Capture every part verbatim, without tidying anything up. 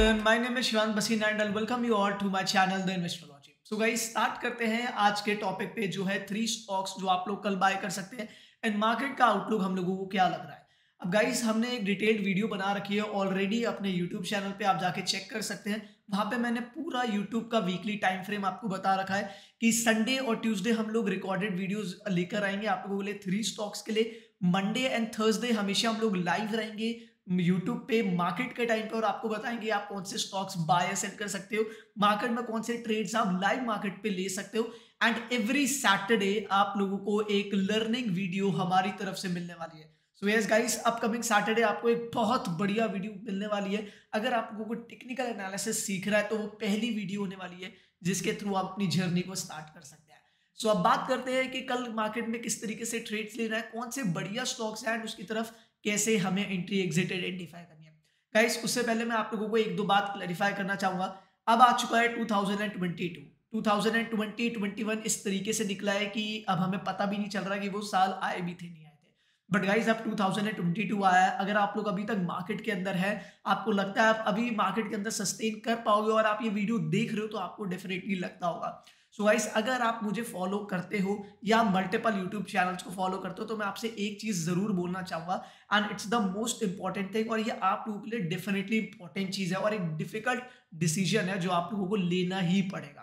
everyone, my name is Shivan Basin and I'll welcome you all to my channel The Investology. So guys, start करते हैं आज के topic पे जो है थ्री स्टॉक्स जो आप लोग कल बाय कर सकते हैं एंड मार्केट का आउटलुक हम लोगों को क्या लग रहा है। अब गाइस हमने एक डिटेल्ड वीडियो बना रखी है ऑलरेडी अपने यूट्यूब चैनल पे, आप जाके चेक कर सकते हैं। वहां पे मैंने पूरा यूट्यूब का वीकली टाइम फ्रेम आपको बता रखा है कि संडे और ट्यूसडे हम लोग रिकॉर्डेड वीडियोस लेकर आएंगे आप लोगों के लिए थ्री स्टॉक्स के लिए। मंडे एंड थर्सडे हमेशा हम लोग लाइव रहेंगे यूट्यूब पे मार्केट के टाइम पे और आपको बताएंगे आप कौन से स्टॉक्स बाय या सेल कर सकते हो, मार्केट में कौन से ट्रेड्स आप लाइव मार्केट पे ले सकते हो। एंड एवरी सैटरडे आप लोगों को एक लर्निंग वीडियो हमारी तरफ से मिलने वाली है। So yes guys, upcoming Saturday आपको एक बहुत बढ़िया वीडियो मिलने वाली है। अगर आप लोगों को टेक्निकल एनालिसिस सीख रहा है तो वो पहली वीडियो होने वाली है जिसके थ्रू आप अपनी जर्नी को स्टार्ट कर सकते हैं। सो so, अब बात करते हैं कि कल मार्केट में किस तरीके से ट्रेड्स लेना है, कौन से बढ़िया स्टॉक्स हैं, उसकी तरफ कैसे हमें एंट्री एग्जिट आइडेंटिफाई करनी है। गाइस उससे पहले मैं आप लोगों को एक दो बात क्लैरिफाई करना चाहूंगा। अब आ चुका है two thousand twenty two, two thousand twenty twenty one इस तरीके से निकला है कि अब हमें पता भी नहीं चल रहा कि वो साल आए भी थे नहीं आए थे। बट गाइस अब टू थाउजेंड ट्वेंटी टू आया है। अगर आप लोग अभी तक मार्केट के अंदर है, आपको लगता है आप अभी मार्केट के अंदर सस्टेन कर पाओगे और आप ये वीडियो देख रहे हो तो आपको डेफिनेटली लगता होगा। सो गाइस अगर आप मुझे फॉलो करते हो या मल्टीपल यूट्यूब चैनल्स को फॉलो करते हो तो मैं आपसे एक चीज जरूर बोलना चाहूंगा and it's the most important thing, और ये आप लोगों के लिए डेफिनेटली इंपॉर्टेंट चीज है और एक डिफिकल्ट डिसीजन है जो आप लोगों को लेना ही पड़ेगा।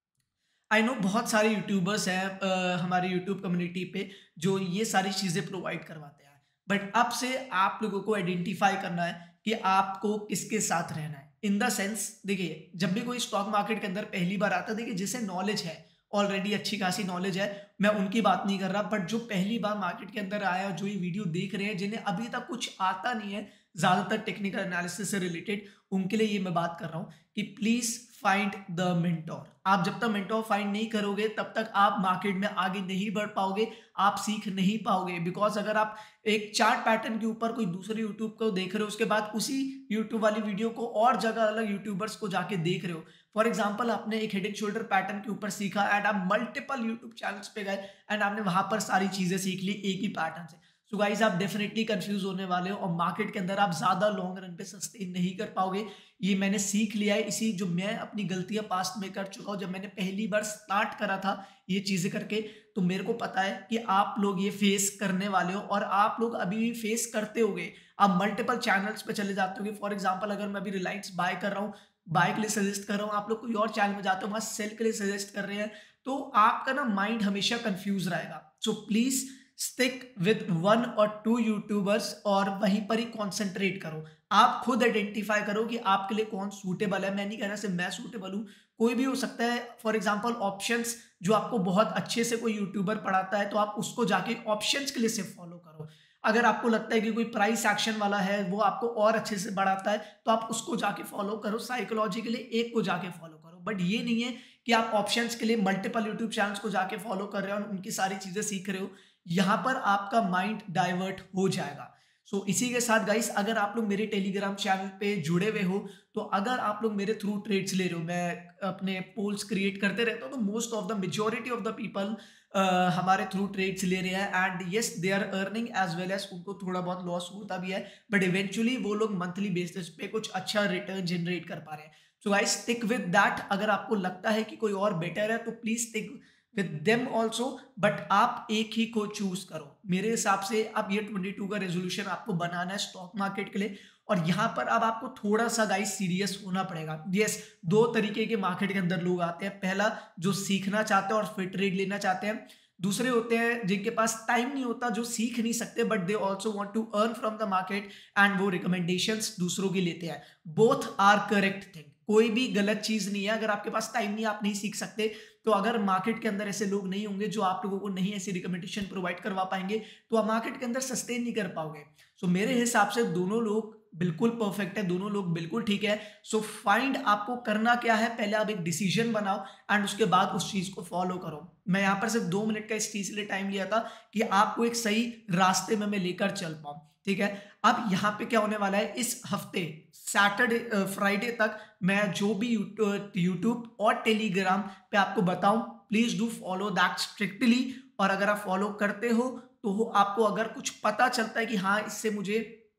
आई नो बहुत सारे यूट्यूबर्स हैं uh, हमारे यूट्यूब कम्युनिटी पे जो ये सारी चीजें प्रोवाइड करवाते हैं, बट अब से आप लोगों को आइडेंटिफाई करना है कि आपको किसके साथ रहना है। इन द सेंस देखिए, जब भी कोई स्टॉक मार्केट के अंदर पहली बार आता है, देखिए जिसे नॉलेज है, ऑलरेडी अच्छी खासी नॉलेज है, मैं उनकी बात नहीं कर रहा, बट जो पहली बार मार्केट के अंदर आया, जो ये वीडियो देख रहे हैं, जिन्हें अभी तक कुछ आता नहीं है ज्यादातर टेक्निकल एनालिसिस से रिलेटेड, उनके लिए ये मैं बात कर रहा हूं कि प्लीज फाइंड द मेंटोर। आप जब तक मेंटोर फाइंड नहीं करोगे तब तक आप मार्केट में आगे नहीं बढ़ पाओगे, आप सीख नहीं पाओगे। बिकॉज अगर आप एक चार्ट पैटर्न के ऊपर कोई दूसरे यूट्यूब को देख रहे हो, उसके बाद उसी यूट्यूब वाली वीडियो को और जगह अलग यूट्यूबर्स को जाके देख रहे हो, फॉर एग्जाम्पल आपने एक हेड एंड शोल्डर पैटर्न के ऊपर सीखा एंड आप मल्टीपल यूट्यूब चैनल्स पे गए एंड आपने वहां पर सारी चीजें सीख ली एक ही पैटर्न से, सो गाइस आप डेफिनेटली कंफ्यूज होने वाले हो और मार्केट के अंदर आप ज्यादा लॉन्ग रन पे सस्टेन नहीं कर पाओगे। ये मैंने सीख लिया है, इसी जो मैं अपनी गलतियां पास्ट में कर चुका हूं, जब मैंने पहली बार स्टार्ट करा था ये चीजें करके, तो मेरे को पता है कि आप लोग ये फेस करने वाले हो और आप लोग अभी भी फेस करते होगे। आप मल्टीपल चैनल्स पे चले जाते होगे, फॉर एग्जाम्पल अगर मैं अभी रिलायंस बाय कर रहा हूँ, बाय के लिए सजेस्ट कर रहा हूँ, आप लोग कोई और चैनल में जाते हो वहां सेल के लिए सजेस्ट कर रहे हैं, तो आपका ना माइंड हमेशा कंफ्यूज रहेगा। So please stick with one और टू यूट्यूबर्स और वहीं पर ही कॉन्सेंट्रेट करो। आप खुद आइडेंटिफाई करो कि आपके लिए कौन सूटेबल है। मैं नहीं कह रहा सिर्फ मैं सूटेबल हूं, कोई भी हो सकता है। फॉर एग्जांपल ऑप्शंस जो आपको बहुत अच्छे से कोई यूट्यूबर पढ़ाता है तो आप उसको जाके ऑप्शंस के लिए सिर्फ फॉलो करो। अगर आपको लगता है कि कोई प्राइस एक्शन वाला है वो आपको और अच्छे से बढ़ाता है तो आप उसको जाके फॉलो करो। साइकोलॉजी के लिए एक को जाके फॉलो करो, बट ये नहीं है कि आप ऑप्शंस के लिए मल्टीपल यूट्यूब चैनल्स को जाके फॉलो कर रहे हो और उनकी सारी चीजें सीख रहे हो। यहां पर आपका माइंड डाइवर्ट हो जाएगा। सो so, इसी के साथ गाइस अगर आप लोग मेरे टेलीग्राम चैनल पे जुड़े हुए हो तो अगर आप लोग मेरे थ्रू ट्रेड्स ले रहे हो, मैं अपने पोल्स क्रिएट करते रहता हूँ, तो most of the majority of the people हमारे थ्रू ट्रेड्स ले रहे हैं and yes they are earning as well as, उनको थोड़ा बहुत लॉस होता भी है बट इवेंचुअली वो लोग मंथली बेसिस पे कुछ अच्छा रिटर्न जनरेट कर पा रहे हैं। So guys stick with that. अगर आपको लगता है कि कोई और बेटर है तो please stick with them also, but आप एक ही को चूज करो। मेरे हिसाब से अब ये ट्वेंटी टू का रेजोल्यूशन आपको बनाना है स्टॉक मार्केट के लिए, और यहाँ पर अब आपको थोड़ा सा गाइस सीरियस होना पड़ेगा। यस दो तरीके के मार्केट के अंदर लोग आते हैं, पहला जो सीखना चाहते हैं और फिर ट्रेड लेना चाहते हैं, दूसरे होते हैं जिनके पास टाइम नहीं होता, जो सीख नहीं सकते but they also want to earn from the market and वो रिकमेंडेशंस दूसरों की लेते हैं। बोथ आर करेक्ट थिंग, कोई भी गलत चीज नहीं है। अगर आपके पास टाइम नहीं, आप नहीं सीख सकते, तो अगर मार्केट के अंदर ऐसे लोग नहीं होंगे जो आप लोगों को नहीं ऐसी रिकमेंडेशन प्रोवाइड करवा पाएंगे तो आप मार्केट के अंदर सस्टेन नहीं कर पाओगे। सो so, मेरे हिसाब से दोनों लोग बिल्कुल परफेक्ट है, दोनों लोग बिल्कुल ठीक है। सो so, फाइंड आपको करना क्या है, पहले आप एक डिसीजन बनाओ एंड उसके बाद उस चीज को फॉलो करो। मैं यहाँ पर सिर्फ दो मिनट का इस चीज के लिए टाइम लिया था कि आपको एक सही रास्ते में मैं लेकर चल पाऊं, ठीक है। अब यहाँ पे क्या होने वाला है, इस हफ्ते सैटरडे फ्राइडे तक मैं जो भी यूट्यूब और टेलीग्राम पे आपको बताऊं, please do follow that strictly. और अगर आप फॉलो करते हो तो आपको अगर कुछ पता चलता है कि हाँ इससे मुझे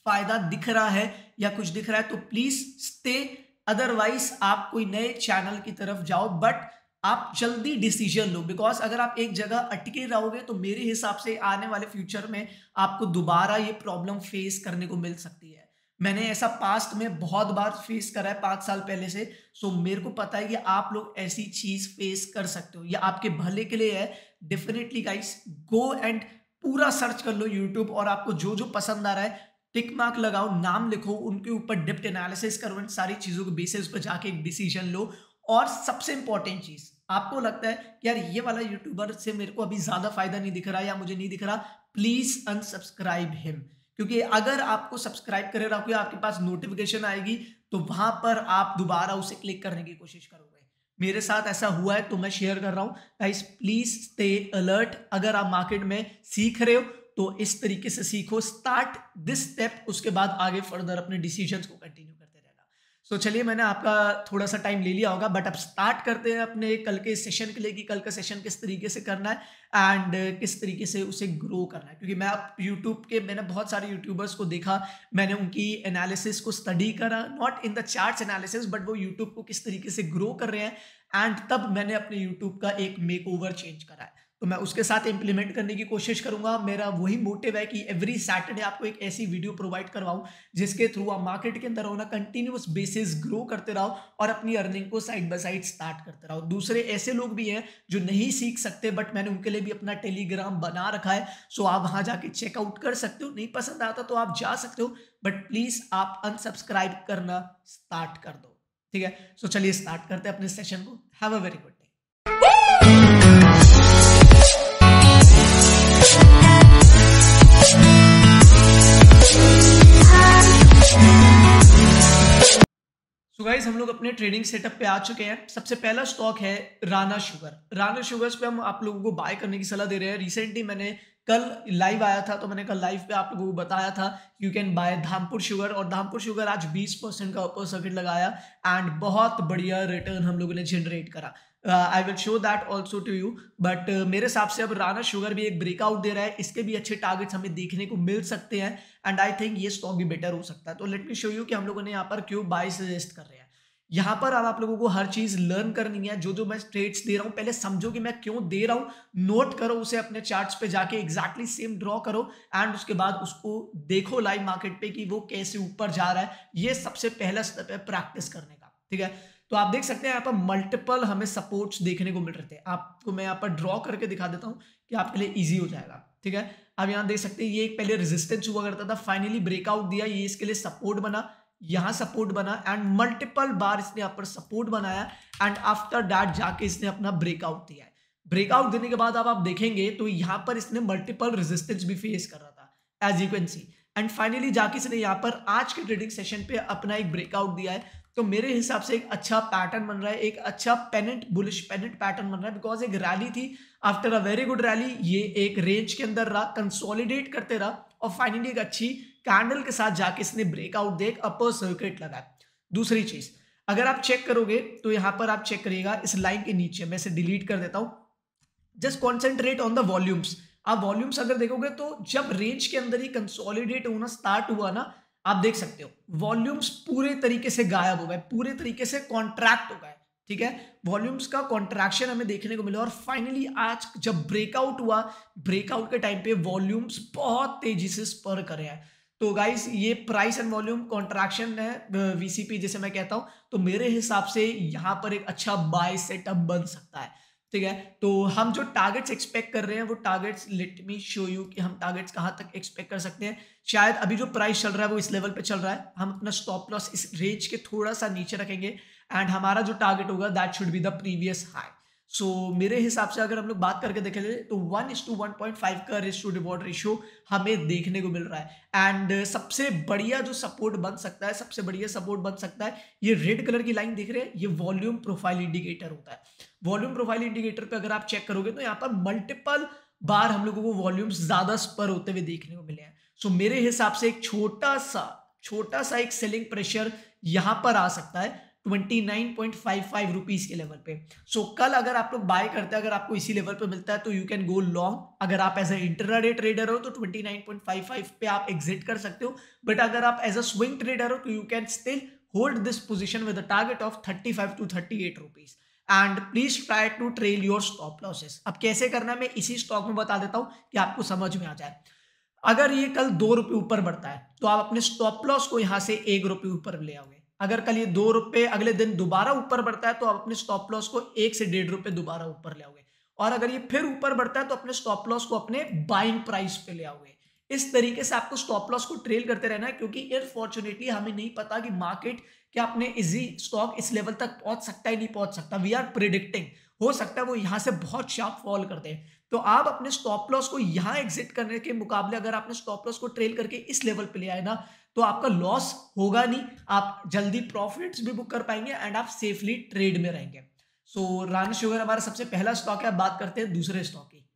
फायदा दिख रहा है या कुछ दिख रहा है तो प्लीज स्टे, अदरवाइज आप कोई नए चैनल की तरफ जाओ, बट आप जल्दी डिसीजन लो, बिकॉज अगर आप एक जगह अटके रहोगे तो मेरे हिसाब से आने वाले फ्यूचर में आपको दोबारा ये प्रॉब्लम फेस करने को मिल सकती है। मैंने ऐसा पास्ट में बहुत बार फेस करा है पांच साल पहले से, सो मेरे को पता है कि आप लोग ऐसी चीज फेस कर सकते हो, या आपके भले के लिए है। डेफिनेटली गाइस, गो एंड पूरा सर्च कर लो यूट्यूब, और आपको जो जो पसंद आ रहा है टिक मार्क लगाओ, नाम लिखो, उनके ऊपर डेप्थ एनालिसिस करो, इन सारी चीजों के बेसिस पर जाके एक डिसीजन लो। और सबसे इंपॉर्टेंट चीज, आपको लगता है कि यार ये वाला यूट्यूबर से मेरे को अभी ज्यादा फायदा नहीं दिख रहा या मुझे नहीं दिख रहा, प्लीज अनसब्सक्राइब हिम, क्योंकि अगर आपको सब्सक्राइब करे रहोगे आपके पास नोटिफिकेशन आएगी तो वहां पर आप दोबारा उसे क्लिक करने की कोशिश करोगे। मेरे साथ ऐसा हुआ है तो मैं शेयर कर रहा हूं। गाइस प्लीज स्टे अलर्ट, अगर आप मार्केट में सीख रहे हो तो इस तरीके से सीखो, स्टार्ट दिस स्टेप, उसके बाद आगे फर्दर अपने डिसीजंस को कंटिन्यू करते रहना। सो so, चलिए, मैंने आपका थोड़ा सा टाइम ले लिया होगा, बट अब स्टार्ट करते हैं अपने कल के सेशन के लिए कि कल का सेशन किस तरीके से करना है एंड किस तरीके से उसे ग्रो करना है। क्योंकि मैं अब यूट्यूब के, मैंने बहुत सारे यूट्यूबर्स को देखा, मैंने उनकी एनालिसिस को स्टडी करा, not in the charts analysis, but वो यूट्यूब को किस तरीके से ग्रो कर रहे हैं, एंड तब मैंने अपने यूट्यूब का एक मेक ओवर चेंज करा है। तो मैं उसके साथ इंप्लीमेंट करने की कोशिश करूंगा। मेरा वही मोटिव है कि एवरी सैटरडे आपको एक ऐसी वीडियो प्रोवाइड करवाऊं जिसके थ्रू आप मार्केट के अंदर होना कंटिन्यूअस बेसिस ग्रो करते रहो और अपनी अर्निंग को साइड बाय साइड स्टार्ट करते रहो। दूसरे ऐसे लोग भी हैं जो नहीं सीख सकते, बट मैंने उनके लिए भी अपना टेलीग्राम बना रखा है, सो आप वहां जाके चेकआउट कर सकते हो। नहीं पसंद आता तो आप जा सकते हो, बट प्लीज आप अनसब्सक्राइब करना स्टार्ट कर दो, ठीक है। सो चलिए स्टार्ट करते हैं अपने सेशन को। Have a very good day. So guys, हम लोग अपने ट्रेडिंग सेटअप पे आ चुके हैं। सबसे पहला स्टॉक है राणा शुगर। राणा शुगर्स पे हम आप लोगों को बाय करने की सलाह दे रहे हैं। रिसेंटली मैंने कल लाइव आया था तो मैंने कल लाइव पे आप लोगों को बताया था you can buy Dhampur Sugar, और धामपुर शुगर आज बीस परसेंट का अपर सर्किट लगाया एंड बहुत बढ़िया रिटर्न हम लोगों ने जनरेट करा। I will show that also to you, but मेरे हिसाब से अब राणा शुगर भी एक ब्रेकआउट दे रहा है, इसके भी अच्छे टारगेट्स हमें देखने को मिल सकते हैं एंड आई थिंक ये स्टॉक भी बेटर हो सकता है। तो लेट मी शो यू कि हम लोगों ने यहाँ पर क्यों बाय सजेस्ट कर रहे हैं। यहाँ पर अब आप लोगों को हर चीज लर्न करनी है। जो जो मैं ट्रेड्स दे रहा हूँ पहले समझो कि मैं क्यों दे रहा हूँ, नोट करो उसे अपने चार्ट्स पे जाके, एग्जैक्टली सेम ड्रॉ करो एंड उसके बाद उसको देखो लाइव मार्केट पे कि वो कैसे ऊपर जा रहा है। ये सबसे पहला स्टेप है प्रैक्टिस करने का, ठीक है। तो आप देख सकते हैं यहाँ पर मल्टीपल हमें सपोर्ट्स देखने को मिल रहे थे। आपको मैं यहाँ पर ड्रॉ करके दिखा देता हूँ कि आपके लिए ईजी हो जाएगा, ठीक है। अब यहाँ देख सकते हैं ये एक पहले रेजिस्टेंस हुआ करता था, फाइनली ब्रेकआउट दिया, ये इसके लिए सपोर्ट बना, यहां सपोर्ट बना एंड मल्टीपल बार इसने यहाँ पर सपोर्ट बनाया एंड आफ्टर दैट जाके इसने अपना ब्रेकआउट दिया है। ब्रेकआउट देने के बाद अब आप देखेंगे तो यहां पर इसने मल्टीपल रेजिस्टेंस भी फेस कर रहा था as you can see, and finally जाके इसने यहाँ पर आज के ट्रेडिंग सेशन पे अपना एक ब्रेकआउट दिया है। तो मेरे हिसाब से एक अच्छा पैटर्न बन रहा है, एक अच्छा पेनेंट बुलिश पेनेंट पैटर्न बन रहा है, बिकॉज एक रैली थी, after a very good rally ये एक रेंज के अंदर रहा, कंसोलिडेट करते रहा और फाइनली एक अच्छी कैंडल के साथ जाके इसने ब्रेकआउट दे, अपर सर्किट लगा। दूसरी चीज, अगर आप चेक करोगे तो यहां पर आप चेक करिएगा इस लाइन के नीचे, मैं इसे डिलीट कर देता हूं, just concentrate on the volumes. आप वॉल्यूम्स अगर देखोगे तो जब रेंज के अंदर ही कंसोलिडेट होना स्टार्ट हुआ ना, आप देख सकते हो वॉल्यूम्स पूरे तरीके से गायब हो गए, पूरे तरीके से कॉन्ट्रैक्ट हो गए, ठीक है। वॉल्यूम्स का कॉन्ट्रैक्शन हमें देखने को मिला और फाइनली आज जब ब्रेकआउट हुआ, ब्रेकआउट के टाइम पे वॉल्यूम्स बहुत तेजी से स्पर करे हैं। तो गाइस ये प्राइस एंड वॉल्यूम कॉन्ट्रैक्शन है, वीसीपी जैसे मैं कहता हूं, तो मेरे हिसाब से यहां पर एक अच्छा बाय सेटअप बन सकता है, ठीक है। तो हम जो टारगेट्स एक्सपेक्ट कर रहे हैं वो targets, let me show you कि हम टारगेट्स कहां तक एक्सपेक्ट कर सकते हैं। शायद अभी जो प्राइस चल रहा है वो इस लेवल पे चल रहा है, हम अपना स्टॉप लॉस इस रेंज के थोड़ा सा नीचे रखेंगे एंड हमारा जो टारगेट होगा that should be the previous high. So so, मेरे हिसाब से अगर हम लोग बात करके देखें तो one is to one point five का रिस्क टू रिवॉर्ड रेशियो हमें देखने को मिल रहा है एंड सबसे बढ़िया जो सपोर्ट बन सकता है, सबसे बढ़िया सपोर्ट बन सकता है ये रेड कलर की लाइन दिख रही है, ये वॉल्यूम प्रोफाइल इंडिकेटर होता है। वॉल्यूम प्रोफाइल इंडिकेटर पे अगर आप चेक करोगे तो यहाँ पर मल्टीपल बार हम लोगों को वॉल्यूम्स ज्यादा स्पर होते हुए देखने को मिले हैं। सो so, मेरे हिसाब से एक छोटा सा छोटा सा एक सेलिंग प्रेशर यहां पर आ सकता है twenty nine point five five rupees के लेवल पे। सो so, कल अगर आप लोग बाय करते हैं, अगर आपको इसी लेवल पे मिलता है तो यू कैन गो लॉन्ग। अगर आप एज अ इंट्राडे ट्रेडर हो तो twenty nine point five five पे आप एग्जिट कर सकते हो, बट अगर आप एज अ स्विंग ट्रेडर हो तो you can still hold this position with a target of thirty five to thirty eight rupees and please try to trail your stop losses. अब कैसे करना है मैं इसी स्टॉक में बता देता हूं कि आपको समझ में आ जाए। अगर ये कल दो रुपए ऊपर बढ़ता है तो आप अपने स्टॉप लॉस को यहां से एक रुपए ऊपर ले आओगे। अगर कल ये दो रुपए अगले दिन दोबारा ऊपर बढ़ता है तो आप अपने स्टॉप लॉस को एक से डेढ़ रुपए दोबारा ऊपर ले आओगे। और अगर ये फिर ऊपर बढ़ता है तो अपने स्टॉप लॉस को अपने बाइंग प्राइस पे ले आओगे। इस तरीके से आपको स्टॉप लॉस को ट्रेल करते रहना है, क्योंकि अनफॉर्चुनेटली हमें नहीं पता कि मार्केट क्या अपने इजी स्टॉक इस लेवल तक पहुंच सकता है नहीं पहुंच सकता। वी आर प्रिडिक्टिंग, हो सकता है वो यहां से बहुत शार्प फॉल कर दे। तो आप अपने स्टॉप लॉस को यहां एग्जिट करने के मुकाबले अगर आपने स्टॉप लॉस को ट्रेल करके इस लेवल पे ले आए ना तो आपका लॉस होगा नहीं, आप जल्दी प्रॉफिट्स भी बुक कर पाएंगे एंड आप सेफली ट्रेड में रहेंगे। सो रानी शुगर हमारा सबसे पहला स्टॉक है। बात करते हैं दूसरे स्टॉक की।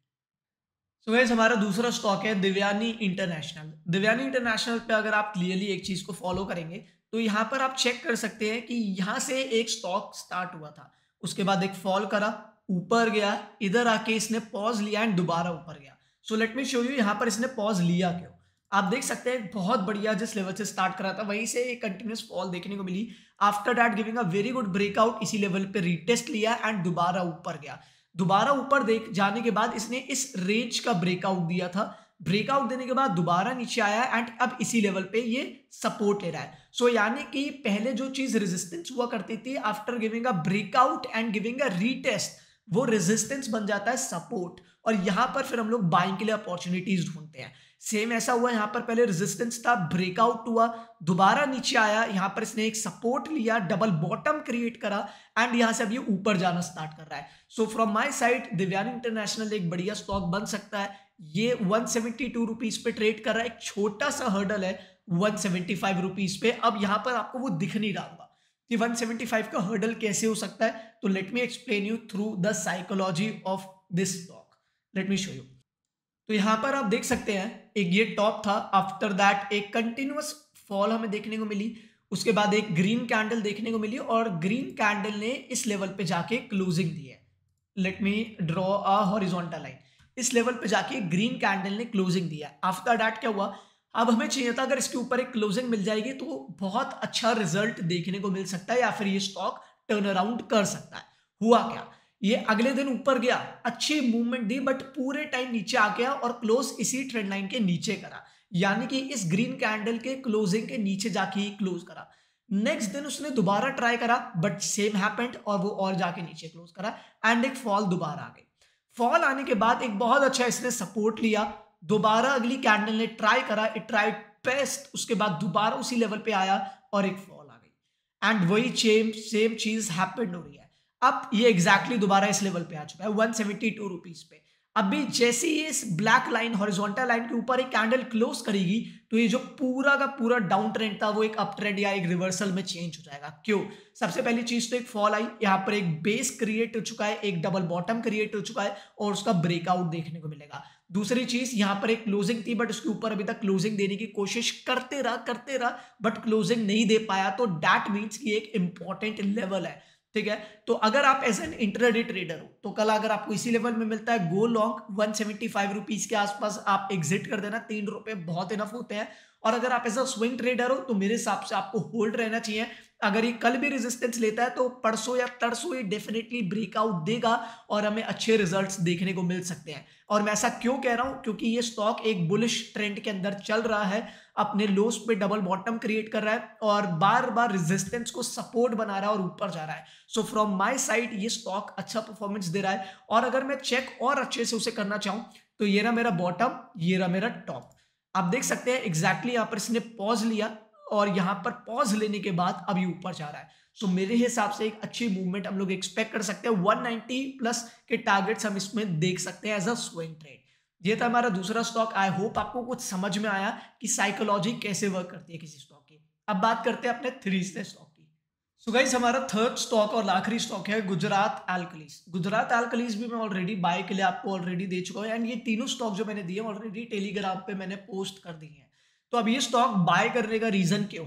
सो गाइस हमारा दूसरा स्टॉक है देवयानी इंटरनेशनल। देवयानी इंटरनेशनल पे अगर आप क्लियरली एक चीज को फॉलो करेंगे तो यहाँ पर आप चेक कर सकते हैं कि यहाँ से एक स्टॉक स्टार्ट हुआ था, उसके बाद एक फॉल करा, ऊपर गया, इधर आके इसने पॉज लिया एंड दोबारा ऊपर गया। So let me show you यहाँ पर इसने पॉज लिया क्यों। आप देख सकते हैं बहुत बढ़िया जिस लेवल से स्टार्ट करा था वहीं से एक कंटिन्यूस फॉल देखने को मिली। After that giving a very good breakout, इसी लेवल पे रीटेस्ट लिया एंड दोबारा ऊपर गया। दोबारा ऊपर देख जाने के बाद इसने इस रेंज का ब्रेकआउट दिया था, ब्रेकआउट देने के बाद दोबारा नीचे आया एंड अब इसी लेवल पे ये सपोर्ट ले रहा है। सो so, यानी कि पहले जो चीज रेजिस्टेंस हुआ करती थी after giving a breakout and giving a retest, वो रेजिस्टेंस बन जाता है सपोर्ट, और यहां पर फिर हम लोग बाइंग के लिए अपॉर्चुनिटीज ढूंढते हैं। सेम ऐसा हुआ, यहां पर पहले रेजिस्टेंस था, ब्रेकआउट हुआ, दोबारा नीचे आया, यहां पर इसने एक सपोर्ट लिया, डबल बॉटम क्रिएट करा एंड यहां से अब ये ऊपर जाना स्टार्ट कर रहा है। So from my side Devyani International एक बढ़िया स्टॉक बन सकता है। ये वन सेवेंटी टू रुपीज पे ट्रेड कर रहा है, एक छोटा सा हर्डल है वन सेवेंटी फाइव रुपीज पे। अब यहां पर आपको वो दिख नहीं रहा होगा कि वन सेवेंटी फाइव का हर्डल कैसे हो सकता है, तो let me explain you through the psychology of this stock. Let me show you. तो यहां पर आप देख सकते हैं एक ये टॉप था, आफ्टर दैट एक कंटिन्यूअस फॉल हमें देखने को मिली, उसके बाद एक ग्रीन कैंडल देखने को मिली और ग्रीन कैंडल ने इस लेवल पे जाके क्लोजिंग दी है। Let me draw a horizontal line. इस लेवल पे जाके ग्रीन कैंडल ने क्लोजिंग दिया। आफ्टर दैट क्या हुआ, अब हमें चाहिए था अगर इसके ऊपर एक क्लोजिंग मिल जाएगी तो बहुत अच्छा रिजल्ट देखने को मिल सकता है या फिर ये स्टॉक टर्न अराउंड कर सकता है। हुआ क्या, ये अगले दिन ऊपर गया, अच्छी मूवमेंट दी, बट पूरे टाइम नीचे आ गया और क्लोज इसी ट्रेंड लाइन के नीचे करा, यानी कि इस ग्रीन कैंडल के क्लोजिंग के नीचे जाके ही क्लोज करा। नेक्स्ट दिन उसने दोबारा ट्राई करा बट सेम हैपेंड और वो और जाके नीचे क्लोज करा एंड एक फॉल दोबारा आ गई। फॉल आने के बाद एक बहुत अच्छा इसने सपोर्ट लिया, दोबारा अगली कैंडल ने ट्राई करा, इट ट्राइड बेस्ट, उसके बाद दोबारा उसी लेवल पे आया और एक फॉल आ गई एंड वही सेम सेम चीज हैपेंड हो रही है। अब ये एग्जैक्टली exactly दोबारा इस लेवल पे आ चुका है वन सेवेंटी टू रुपीज पे। अभी जैसे ही इस ब्लैक लाइन हॉरिजॉन्टल लाइन के ऊपर एक कैंडल क्लोज करेगी तो ये जो पूरा का पूरा डाउन ट्रेंड था वो एक अप ट्रेंड या एक रिवर्सल में चेंज हो जाएगा। क्यों, सबसे पहली चीज तो एक फॉल आई, यहाँ पर एक बेस क्रिएट हो चुका है, एक डबल बॉटम क्रिएट हो चुका है और उसका ब्रेकआउट देखने को मिलेगा। दूसरी चीज, यहाँ पर एक क्लोजिंग थी बट उसके ऊपर अभी तक क्लोजिंग देने की कोशिश करते रहा करते रहा बट क्लोजिंग नहीं दे पाया, तो दैट मीन्स कि एक इंपॉर्टेंट लेवल है। ठीक है, तो अगर आप एज एन इंट्राडे ट्रेडर हो तो कल अगर आपको इसी लेवल में मिलता है go long, one seventy five rupees के आसपास आप एग्जिट कर देना, तीन रुपए बहुत इनफ होते हैं। और अगर आप एज अ स्विंग ट्रेडर हो तो मेरे हिसाब से आपको होल्ड रहना चाहिए। अगर ये कल भी रेजिस्टेंस लेता है तो परसों या तरसों ये डेफिनेटली ब्रेकआउट देगा और हमें अच्छे रिजल्ट्स देखने को मिल सकते हैं। और मैं ऐसा क्यों कह रहा हूं, क्योंकि ये स्टॉक एक बुलिश ट्रेंड के अंदर चल रहा है, अपने लोस पे डबल बॉटम क्रिएट कर रहा है और बार बार रेजिस्टेंस को सपोर्ट बना रहा है और ऊपर जा रहा है। सो फ्रॉम माय साइड ये स्टॉक अच्छा परफॉर्मेंस दे रहा है। और अगर मैं चेक और अच्छे से उसे करना चाहूं तो ये रहा मेरा बॉटम, ये रहा मेरा टॉप। आप देख सकते हैं एग्जैक्टली यहाँ पर इसने पॉज लिया और यहाँ पर पॉज लेने के बाद अभी ऊपर जा रहा है। सो so, मेरे हिसाब से एक अच्छी मूवमेंट हम लोग एक्सपेक्ट कर सकते हैं, वन नाइंटी प्लस के टारगेट्स हम इसमें देख सकते हैं एज अ स्विंग ट्रेड। ये था हमारा दूसरा स्टॉक। आई होप आपको कुछ समझ में आया कि साइकोलॉजी कैसे वर्क करती है किसी स्टॉक की। अब बात करते हैं अपने तीसरे स्टॉक की। सो गाइस हमारा थर्ड स्टॉक और आखिरी स्टॉक है गुजरात एल्कलीज। गुजरात एल्कलीज भी मैं ऑलरेडी बाय के लिए आपको ऑलरेडी दे चुका हूँ एंड ये तीनों स्टॉक जो मैंने दिए ऑलरेडी टेलीग्राम पे मैंने पोस्ट कर दिए हैं। तो अब ये स्टॉक बाय करने का रीजन क्यों है,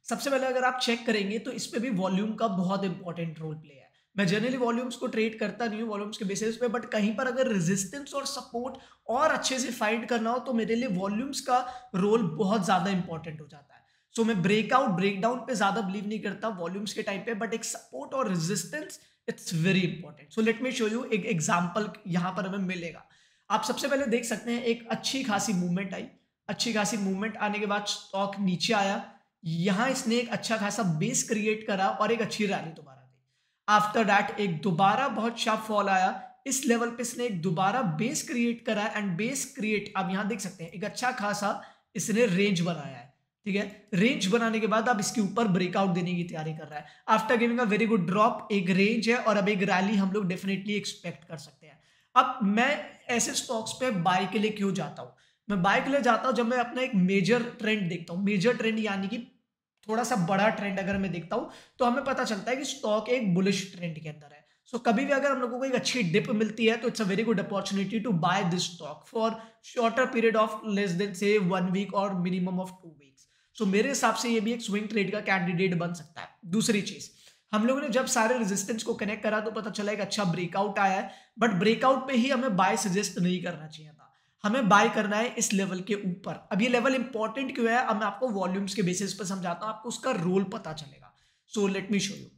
सबसे पहले अगर आप चेक करेंगे तो इस पे भी वॉल्यूम का बहुत इंपॉर्टेंट रोल प्ले है। मैं जनरली वॉल्यूम्स को ट्रेड करता नहीं हूँ वॉल्यूम्स के बेसिस पे, बट कहीं पर अगर रेजिस्टेंस और सपोर्ट और अच्छे से फाइंड करना हो तो मेरे लिए वॉल्यूम्स का रोल बहुत ज्यादा इंपॉर्टेंट हो जाता है। सो so, मैं ब्रेकआउट ब्रेकडाउन पे ज्यादा बिलीव नहीं करता वॉल्यूम्स के टाइम पे, बट एक सपोर्ट और resistance it's very important. So let me show you एक एग्जांपल यहाँ पर हमें मिलेगा। आप सबसे पहले देख सकते हैं एक अच्छी खासी मूवमेंट आई, अच्छी खासी मूवमेंट आने के बाद स्टॉक नीचे आया, यहां इसने एक अच्छा खासा बेस क्रिएट करा और एक अच्छी रैली दोबारा दी। आफ्टर दैट एक दोबारा बहुत शार्प फॉल आया, इस लेवल पे इसने एक दोबारा बेस क्रिएट करा एंड बेस क्रिएट आप यहां देख सकते हैं एक अच्छा खासा इसने रेंज बनाया है। ठीक है, रेंज बनाने के बाद अब इसके ऊपर ब्रेकआउट देने की तैयारी कर रहा है। After giving a very good drop एक रेंज है और अब एक रैली हम लोग डेफिनेटली एक्सपेक्ट कर सकते हैं। अब मैं ऐसे स्टॉक्स पे बाय के लिए क्यों जाता हूं? मैं बाय के लिए जाता हूं जब मैं अपना एक मेजर ट्रेंड देखता हूं। मेजर ट्रेंड यानी कि थोड़ा सा बड़ा ट्रेंड अगर मैं देखता हूं तो हमें पता चलता है कि स्टॉक एक बुलिश ट्रेंड के अंदर है। सो so, कभी भी अगर हम लोगों को एक अच्छी डिप मिलती है तो it's a very good opportunity to buy this stock for shorter period of less than say one week और मिनिमम ऑफ टू वीक्स। सो मेरे हिसाब से ये भी एक स्विंग ट्रेड का कैंडिडेट बन सकता है। दूसरी चीज, हम लोगों ने जब सारे रेजिस्टेंस को कनेक्ट करा तो पता चला एक अच्छा ब्रेकआउट आया है, बट ब्रेकआउट पे ही हमें बाय सजेस्ट नहीं करना चाहिए था, हमें बाय करना है इस लेवल के ऊपर। अब ये लेवल इंपॉर्टेंट क्यों है, अब मैं आपको वॉल्यूम्स के बेसिस पर समझाता हूं, आपको उसका रोल पता चलेगा। So let me show you.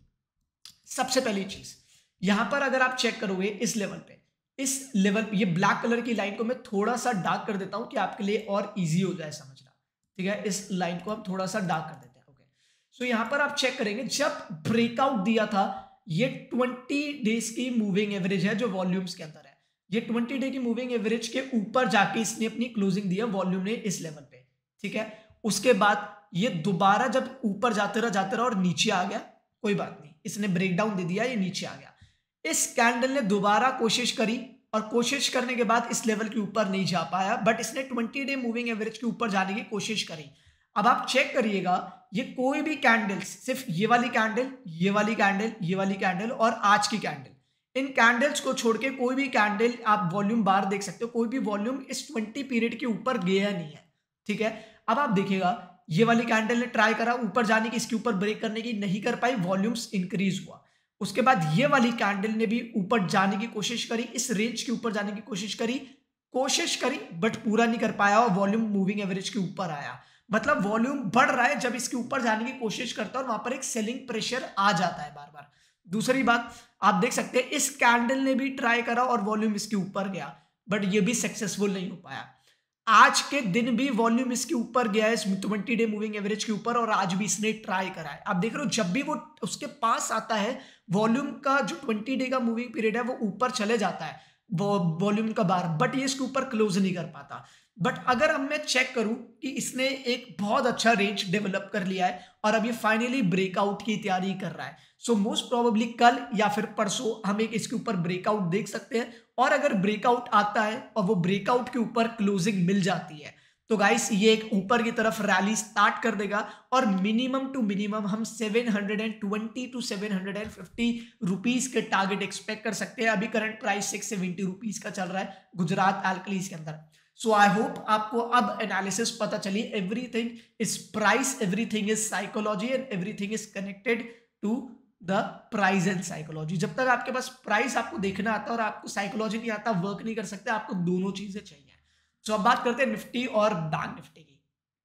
सबसे पहली चीज यहां पर अगर आप चेक करोगे इस लेवल पे, इस लेवल ये ब्लैक कलर की लाइन को मैं थोड़ा सा डार्क कर देता हूं कि आपके लिए और इजी हो जाए समझना। ठीक है, इस लाइन को हम थोड़ा सा डार्क कर देते हैं। ओके, सो यहां पर आप चेक करेंगे जब ब्रेकआउट दिया था, ये ट्वेंटी डेज की मूविंग एवरेज है जो वॉल्यूम्स के अंदर है, ये ट्वेंटी डे की मूविंग एवरेज के ऊपर जाके इसने अपनी क्लोजिंग दिया वॉल्यूम ने इस लेवल पे। ठीक है, उसके बाद ये दोबारा जब ऊपर जाते रहा जाते रहा और नीचे आ गया, कोई बात नहीं, इसने ब्रेकडाउन दे दिया, ये नीचे आ गया। इस कैंडल ने दोबारा कोशिश करी और कोशिश करने के बाद इस लेवल के ऊपर नहीं जा पाया, बट इसने ट्वेंटी डे मूविंग एवरेज के ऊपर जाने की कोशिश करी। अब आप चेक करिएगा, ये कोई भी कैंडल्स, सिर्फ ये वाली कैंडल, ये वाली कैंडल, ये वाली कैंडल और आज की कैंडल, इन कैंडल्स को छोड़ के कोई भी कैंडल आप वॉल्यूम बार देख सकते हो, कोई भी वॉल्यूम इस ट्वेंटी पीरियड के ऊपर गया नहीं है। ठीक है, अब आप देखिएगा ये वाली कैंडल ने ट्राई करा ऊपर जाने की, इसके ऊपर ब्रेक करने की, नहीं कर पाई, वॉल्यूम्स इंक्रीज हुआ। उसके बाद ये वाली कैंडल ने भी ऊपर जाने की कोशिश करी, इस रेंज के ऊपर जाने की कोशिश करी कोशिश करी बट पूरा नहीं कर पाया और वॉल्यूम मूविंग एवरेज के ऊपर आया। मतलब वॉल्यूम बढ़ रहा है, जब इसके ऊपर जाने की कोशिश करता है और वहां पर एक सेलिंग प्रेशर आ जाता है बार बार। दूसरी बात आप देख सकते हैं, इस कैंडल ने भी ट्राई करा और वॉल्यूम इसके ऊपर गया, बट ये भी सक्सेसफुल नहीं हो पाया। आज के दिन भी वॉल्यूम इसके ऊपर गया है, ट्वेंटी डे मूविंग एवरेज के ऊपर, और आज भी इसने ट्राई करा है। आप देख रहे हो जब भी वो उसके पास आता है, वॉल्यूम का जो ट्वेंटी डे का मूविंग पीरियड है वो ऊपर चले जाता है वॉल्यूम का बार, बट ये इसके ऊपर क्लोज नहीं कर पाता। बट अगर अब मैं चेक करूं कि इसने एक बहुत अच्छा रेंज डेवलप कर लिया है और अब ये फाइनली ब्रेकआउट की तैयारी कर रहा है, सो मोस्ट प्रोबेबली कल या फिर परसों हम एक इसके ऊपर ब्रेकआउट देख सकते हैं। और अगर ब्रेकआउट आता है और वो ब्रेकआउट के ऊपर क्लोजिंग मिल जाती है तो गाइस ये एक ऊपर की तरफ रैली स्टार्ट कर देगा और मिनिमम टू मिनिमम हम seven twenty to seven fifty rupees के टारगेट एक्सपेक्ट कर सकते हैं। अभी current price six seventy rupees का चल रहा है गुजरात एल्कलीज के अंदर। सो आई होप आपको अब एनालिसिस पता चली। Everything is price, everything is psychology and everything is connected to the price and psychology. जब तक आपके पास प्राइस आपको देखना आता है और आपको साइकोलॉजी नहीं आता, वर्क नहीं कर सकते, आपको दोनों चीजें चाहिए। सो so, अब बात करते हैं निफ्टी और बैंक निफ्टी की।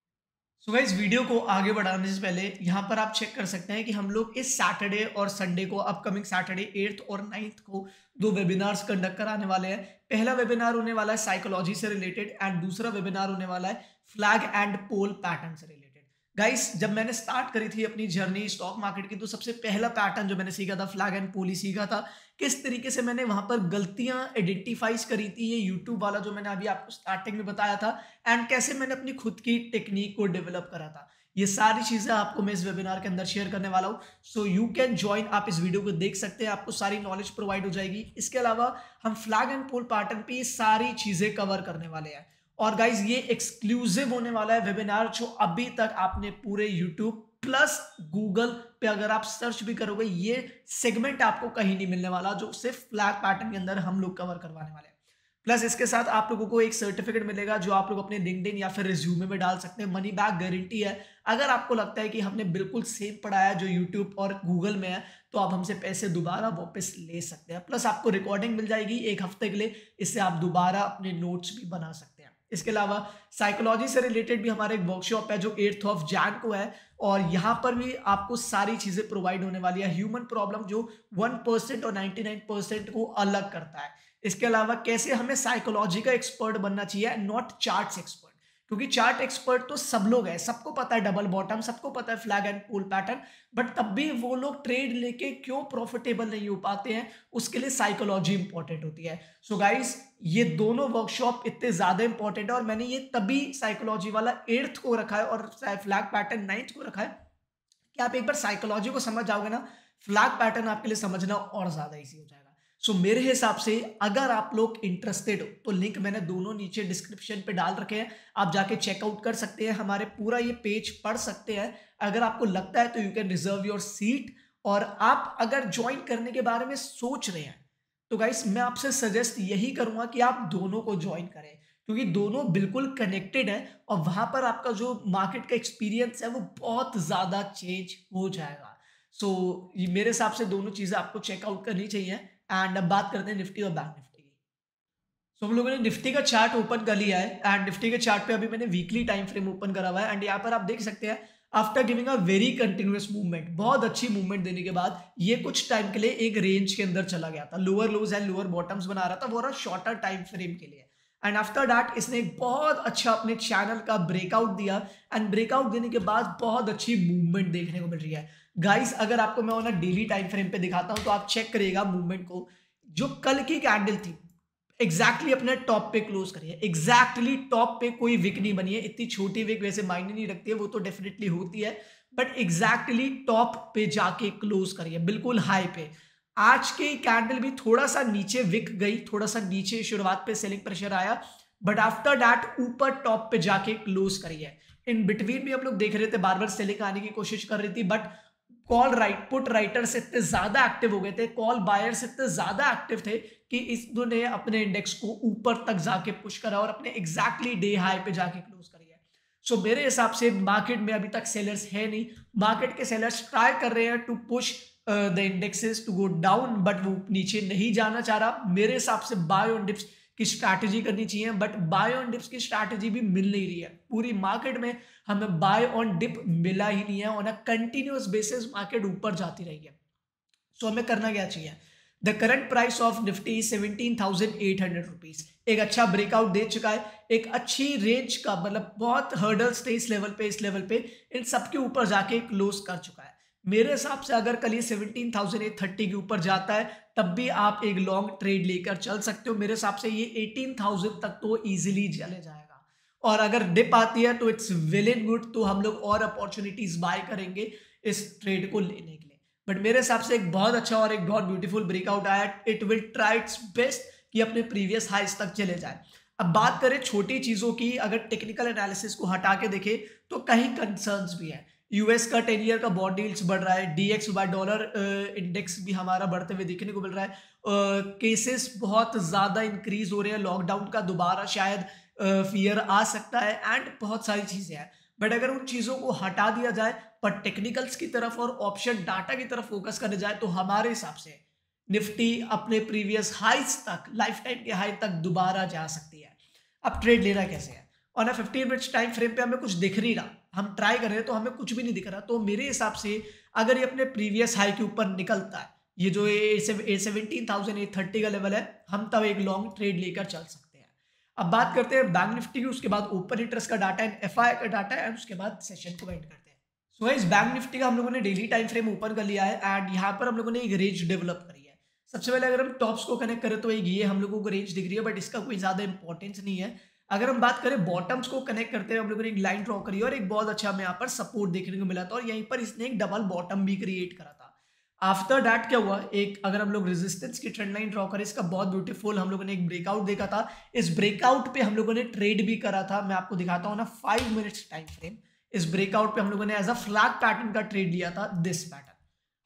सो गाइस वीडियो को आगे बढ़ाने से पहले यहाँ पर आप चेक कर सकते हैं कि हम लोग इस सैटरडे और संडे को, अपकमिंग सैटरडे एट्थ और नाइन्थ को दो वेबिनार्स कंडक्ट कराने वाले हैं। पहला वेबिनार होने वाला है साइकोलॉजी से रिलेटेड एंड दूसरा वेबिनार होने वाला है फ्लैग एंड पोल पैटर्न से रिलेटेड। गाइस जब मैंने स्टार्ट करी थी अपनी जर्नी स्टॉक मार्केट की, तो सबसे पहला पैटर्न जो मैंने सीखा था फ्लैग एंड पोल ही सीखा था। किस तरीके से मैंने वहां पर गलतियां आइडेंटिफाइज करी थी, ये यूट्यूब वाला जो मैंने अभी आपको स्टार्टिंग में बताया था, एंड कैसे मैंने अपनी खुद की टेक्निक को डेवलप करा था, ये सारी चीजें आपको मैं इस वेबिनार के अंदर शेयर करने वाला हूँ। सो यू कैन ज्वाइन, आप इस वीडियो को देख सकते हैं, आपको सारी नॉलेज प्रोवाइड हो जाएगी। इसके अलावा हम फ्लैग एंड पोल पैटर्न पे ये सारी चीजें कवर करने वाले हैं। और गाइज ये एक्सक्लूसिव होने वाला है वेबिनार, जो अभी तक आपने पूरे यूट्यूब प्लस गूगल पे अगर आप सर्च भी करोगे, ये सेगमेंट आपको कहीं नहीं मिलने वाला, जो सिर्फ फ्लैग पैटर्न के अंदर हम लोग कवर करवाने वाले हैं। प्लस इसके साथ आप लोगों को एक सर्टिफिकेट मिलेगा जो आप लोग अपने लिंक्डइन या फिर रिज्यूमे में डाल सकते हैं। मनी बैक गारंटी है। अगर आपको लगता है कि हमने बिल्कुल सेम पढ़ाया जो यूट्यूब और गूगल में है, तो आप हमसे पैसे दोबारा वापस ले सकते हैं। प्लस आपको रिकॉर्डिंग मिल जाएगी एक हफ्ते के लिए, इससे आप दोबारा अपने नोट्स भी बना सकते हैं। इसके अलावा साइकोलॉजी से रिलेटेड भी हमारा एक वर्कशॉप है जो एट्थ ऑफ जैन को है, और यहाँ पर भी आपको सारी चीजें प्रोवाइड होने वाली है। ह्यूमन प्रॉब्लम जो वन परसेंट और नाइन्टी नाइन परसेंट को अलग करता है। इसके अलावा कैसे हमें साइकोलॉजी का एक्सपर्ट बनना चाहिए, नॉट चार्ट्स एक्सपर्ट, क्योंकि चार्ट एक्सपर्ट तो सब लोग हैं, सबको पता है डबल बॉटम, सबको पता है flag and pole pattern, but तब भी वो लोग ट्रेड लेके क्यों प्रॉफिटेबल नहीं हो पाते हैं, उसके लिए साइकोलॉजी इंपॉर्टेंट होती है। सो so गाइस, ये दोनों वर्कशॉप इतने ज्यादा इंपॉर्टेंट है, और मैंने ये तभी साइकोलॉजी वाला एट्थ को रखा है और फ्लैग पैटर्न नाइन्थ को रखा है कि आप एक बार साइकोलॉजी को समझ जाओगे ना, फ्लैग पैटर्न आपके लिए समझना और ज्यादा ईजी हो जाएगा। सो so, मेरे हिसाब से अगर आप लोग इंटरेस्टेड हो तो लिंक मैंने दोनों नीचे डिस्क्रिप्शन पे डाल रखे हैं, आप जाके चेकआउट कर सकते हैं, हमारे पूरा ये पेज पढ़ सकते हैं। अगर आपको लगता है तो you can reserve your seat. और आप अगर ज्वाइन करने के बारे में सोच रहे हैं तो गाइस मैं आपसे सजेस्ट यही करूंगा कि आप दोनों को ज्वाइन करें, क्योंकि दोनों बिल्कुल कनेक्टेड है, और वहां पर आपका जो मार्केट का एक्सपीरियंस है वो बहुत ज्यादा चेंज हो जाएगा। सो so, मेरे हिसाब से दोनों चीजें आपको चेकआउट करनी चाहिए। एंड अब बात करते हैं निफ्टी और बैंक निफ्टी की। सो so, हम लोगों ने निफ्टी का चार्ट ओपन कर लिया है, एंड निफ्टी के चार्ट पे अभी मैंने वीकली टाइम फ्रेम ओपन करा हुआ है, एंड यहाँ पर आप देख सकते हैं after giving a very continuous movement, बहुत अच्छी मूवमेंट देने के बाद ये कुछ टाइम के लिए एक रेंज के अंदर चला गया था, lower lows and lower bottoms बना रहा था, वो रहा शॉर्टर टाइम फ्रेम के लिए। एंड आफ्टर दैट इसने एक बहुत अच्छा अपने चैनल का ब्रेकआउट दिया, एंड ब्रेकआउट देने के बाद बहुत अच्छी मूवमेंट देखने को मिल रही है। गाइस अगर आपको मैं ऑन डेली टाइम फ्रेम पे दिखाता हूं तो आप चेक करिएगा मूवमेंट को, जो कल की कैंडल थी एग्जैक्टली exactly अपने टॉप पे क्लोज करिए, एग्जैक्टली exactly टॉप पे कोई विक नहीं बनी है। इतनी छोटी विक वैसे मायने नहीं रखती है, वो तो डेफिनेटली होती है, बट एग्जैक्टली टॉप पे जाके क्लोज करिए, बिल्कुल हाई पे। आज की कैंडल भी थोड़ा सा नीचे विक गई, थोड़ा सा नीचे शुरुआत पे सेलिंग प्रेशर आया, बट आफ्टर दैट ऊपर टॉप पे जाके क्लोज करिए। इन बिटवीन भी हम लोग देख रहे थे बार बार सेलिंग आने की कोशिश कर रही थी, but call write put writers इतने ज्यादा एक्टिव हो गए थे, कॉल बायर्स इतने ज्यादा एक्टिव थे कि इसने अपने इंडेक्स को ऊपर तक जाके पुश करा और अपने एग्जैक्टली डे हाई पे जाके क्लोज करी है। सो so, मेरे हिसाब से मार्केट में अभी तक सेलर्स है नहीं, मार्केट के सेलर्स ट्राई कर रहे हैं to push the indexes to go down, but वो नीचे नहीं जाना चाह रहा। मेरे हिसाब से बाय ऑन डिप्स की स्ट्रैटेजी करनी चाहिए, बट बाय ऑन डिप्स की स्ट्रैटेजी भी मिल नहीं रही है। पूरी मार्केट में हमें बाय ऑन डिप मिला ही नहीं है, on a continuous basis market ऊपर जाती रही है। सो so, हमें करना क्या चाहिए? The current price of Nifty seventeen thousand eight hundred rupees, एक अच्छा ब्रेकआउट दे चुका है, एक अच्छी रेंज का मतलब बहुत हर्डल्स थे इस लेवल पे, इस लेवल पे इन सबके ऊपर जाके क्लोज कर चुका है। मेरे हिसाब से अगर कल ये सेवनटीन थाउजेंड एट थर्टी के ऊपर जाता है तब भी आप एक लॉन्ग ट्रेड लेकर चल सकते हो। मेरे हिसाब से ये एटीन थाउजेंड तक तो इजीली चले जाएगा, और अगर डिप आती है तो इट्स वेल एंड गुड, तो हम लोग और अपॉर्चुनिटीज बाय करेंगे इस ट्रेड को लेने के लिए। बट मेरे हिसाब से एक बहुत अच्छा और एक बहुत ब्यूटीफुल ब्रेकआउट आया, it will try its best कि अपने प्रीवियस हाइज तक चले जाए। अब बात करें छोटी चीजों की, अगर टेक्निकल एनालिसिस को हटा के देखें तो कहीं कंसर्न्स भी है। यूएस का टेन ईयर का बॉन्ड यील्ड्स बढ़ रहा है, डीएक्स बाय डॉलर इंडेक्स भी हमारा बढ़ते हुए देखने को मिल रहा है, केसेस uh, बहुत ज्यादा इंक्रीज हो रहे हैं, लॉकडाउन का दोबारा शायद फियर uh, आ सकता है, एंड बहुत सारी चीजें हैं। बट अगर उन चीजों को हटा दिया जाए पर टेक्निकल्स की तरफ और ऑप्शन डाटा की तरफ फोकस करने जाए तो हमारे हिसाब से निफ्टी अपने प्रीवियस हाइज तक, लाइफ टाइम के हाई तक दोबारा जा सकती है। अब ट्रेड लेना कैसे है? On a fifteen minutes time frame पे हमें कुछ दिख नहीं रहा, हम ट्राई कर रहे हैं तो हमें कुछ भी नहीं दिख रहा, तो मेरे हिसाब से अगर ये अपने प्रीवियस हाई के ऊपर निकलता है, ये जो सेवनटीन थाउजेंड एट थर्टी का लेवल है, हम तब एक लॉन्ग ट्रेड लेकर चल सकते हैं। अब बात करते हैं बैंक निफ्टी की, उसके बाद ओपन इंटरेस्ट का डाटा एंड एफआई का डाटा है, उसके बाद सेशन को एंड करते हैं। सो इस बैंक निफ्टी का हम लोगों ने डेली टाइम फ्रेम ओपन कर लिया है, एंड यहाँ पर हम लोगों ने एक रेंज डेवलप करी है। सबसे पहले अगर हम टॉप्स को कनेक्ट करें तो एक ये हम लोगों को रेंज दिख रही है, बट इसका कोई ज्यादा इंपॉर्टेंस नहीं है। अगर हम बात करें बॉटम्स को कनेक्ट करते हैं, हम लोगों ने एक लाइन ड्रॉ करी और एक बहुत अच्छा हमें यहाँ पर सपोर्ट देखने को मिला था, और यहीं पर इसने एक डबल बॉटम भी क्रिएट करा था। आफ्टर दैट क्या हुआ, एक अगर हम लोग रेजिस्टेंस की ट्रेंड लाइन ड्रॉ करें, इसका बहुत ब्यूटीफुल हम लोगों ने एक ब्रेकआउट देखा था। इस ब्रेकआउट पे हम लोगों ने ट्रेड भी करा था, मैं आपको दिखाता हूँ ना फाइव मिनट्स टाइम फ्रेम। इस ब्रेकआउट पे हम लोगों ने एज अ फ्लैग पैटर्न का ट्रेड लिया था, दिस पैटर्न।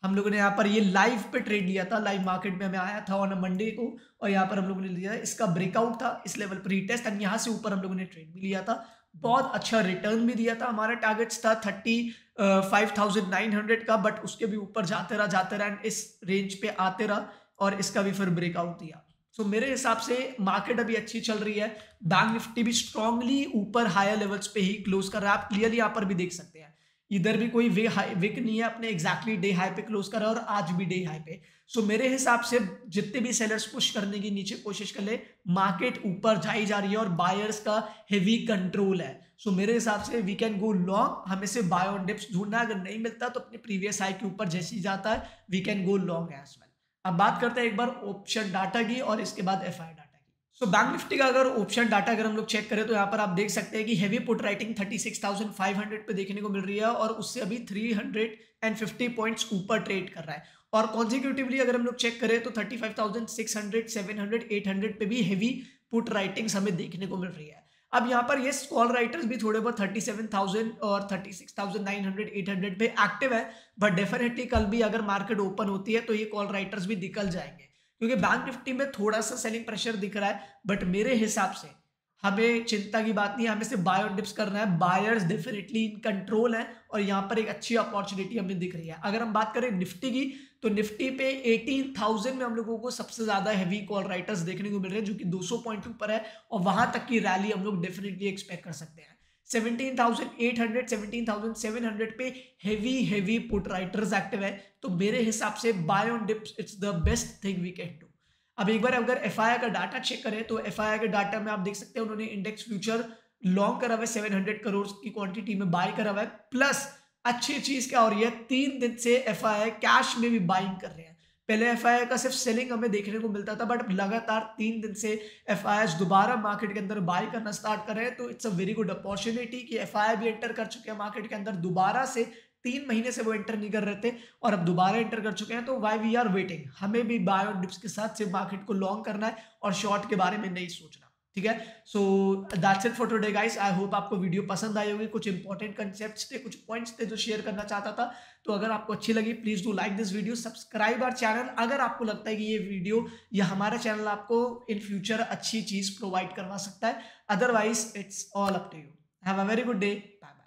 हम लोगों ने यहाँ पर ये लाइव पे ट्रेड लिया था, लाइव मार्केट में हमें आया था ऑन मंडे को, और यहाँ पर हम लोगों ने लिया, इसका ब्रेकआउट था इस लेवल पर रीटेस्ट, एंड यहाँ से ऊपर हम लोगों ने ट्रेड भी लिया था, बहुत अच्छा रिटर्न भी दिया था। हमारा टारगेट्स था thirty five thousand nine hundred का, बट उसके भी ऊपर जाते रहा जाते रहा एंड इस रेंज पे आते रहा, और इसका भी फिर ब्रेकआउट दिया। सो so, मेरे हिसाब से मार्केट अभी अच्छी चल रही है। बैंक निफ्टी भी स्ट्रांगली ऊपर हायर लेवल्स पे ही क्लोज कर रहा है, आप क्लियरली यहाँ पर भी देख सकते हैं, इधर भी कोई वे हाई विक नहीं है, अपने एग्जैक्टली डे हाई पे क्लोज कर रहा है, और आज भी डे हाई पे। सो so, मेरे हिसाब से जितने भी सेलर्स पुश करने की नीचे कोशिश कर ले, मार्केट ऊपर जाई जा रही है और बायर्स का हेवी कंट्रोल है। सो so, मेरे हिसाब से वी कैन गो लॉन्ग, हमें से बाय ऑन डिप्स ढूंढना है, अगर नहीं मिलता तो अपने प्रीवियस हाई के ऊपर जैसे ही जाता है we can go long as well. अब बात करते हैं एक बार ऑप्शन डाटा की और इसके बाद एफ आई डाटा की। सो बैंक निफ्टी का अगर ऑप्शन डाटा अगर हम लोग चेक करें तो यहाँ पर आप देख सकते हैं कि heavy put writing thirty six thousand five hundred पे देखने को मिल रही है, और उससे अभी थ्री हंड्रेड फिफ्टी पॉइंट्स ऊपर ट्रेड कर रहा है। और कॉन्जिक्यूटिवली अगर हम लोग चेक करें तो thirty five thousand six hundred seven hundred eight hundred पे भी हेवी पुट राइटिंग्स हमें देखने को मिल रही है। अब यहाँ पर ये कॉल राइटर्स भी थोड़े बहुत थर्टी सेवन थाउजेंड और thirty six thousand nine hundred eight hundred पे एक्टिव है, बट डेफिनेटली कल भी अगर मार्केट ओपन होती है तो ये कॉल राइटर्स भी निकल जाएंगे, क्योंकि बैंक निफ्टी में थोड़ा सा सेलिंग प्रेशर दिख रहा है। बट मेरे हिसाब से हमें चिंता की बात नहीं है, हमें सिर्फ बाय और डिप्स करना है, बायर्स डेफिनेटली इन कंट्रोल है, और यहाँ पर एक अच्छी अपॉर्चुनिटी हमें दिख रही है। अगर हम बात करें निफ्टी की तो निफ्टी पे एटीन थाउजेंड में हम लोगों को सबसे ज्यादा हैवी कॉल राइटर्स देखने को मिल रहे हैं, जो कि दो सौ पॉइंट ऊपर है, और वहां तक की रैली हम लोग डेफिनेटली एक्सपेक्ट कर सकते हैं। Seventeen thousand eight hundred seventeen thousand seven hundred पे heavy heavy put writers active है, तो मेरे हिसाब से buy on dips it's the best thing we can do. अब एक बार अगर एफ आई आई का डाटा चेक करें तो एफ आई आई के डाटा में आप देख सकते हैं उन्होंने इंडेक्स फ्यूचर लॉन्ग करा हुआ है, सेवन हंड्रेड करोड़ की क्वांटिटी में बाय करा हुआ है, प्लस अच्छी चीज क्या हो रही है, तीन दिन से एफ आई आई कैश में भी बाइंग कर रहे हैं। पहले एफ आई आई का सिर्फ सेलिंग हमें देखने को मिलता था, बट लगातार तीन दिन से एफ आई आई दोबारा मार्केट के अंदर बाय करना स्टार्ट कर रहे हैं, तो it's a very good opportunity कि एफ आई आई भी एंटर कर चुके हैं मार्केट के अंदर दोबारा से। तीन महीने से वो एंटर नहीं कर रहे थे और अब दोबारा एंटर कर चुके हैं, तो वाई वी आर वेटिंग, हमें भी बाय और डिप्स के साथ सिर्फ मार्केट को लॉन्ग करना है और शॉर्ट के बारे में नहीं सोचना। ठीक है, so that's it for today guys. I hope आपको वीडियो पसंद आई होगी, कुछ इंपॉर्टेंट कंसेप्ट्स थे, कुछ पॉइंट्स थे जो शेयर करना चाहता था। तो अगर आपको अच्छी लगी please do like this video, subscribe our channel अगर आपको लगता है कि ये वीडियो या हमारा चैनल आपको इन फ्यूचर अच्छी चीज प्रोवाइड करवा सकता है। Otherwise it's all up to you. Have a very good day. Bye bye.